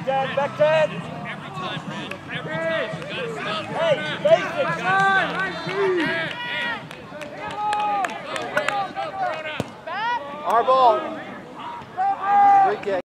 10, back 10. Every time, Red. Every time. You gotta stop. Hey, basics. Our ball. Free kick.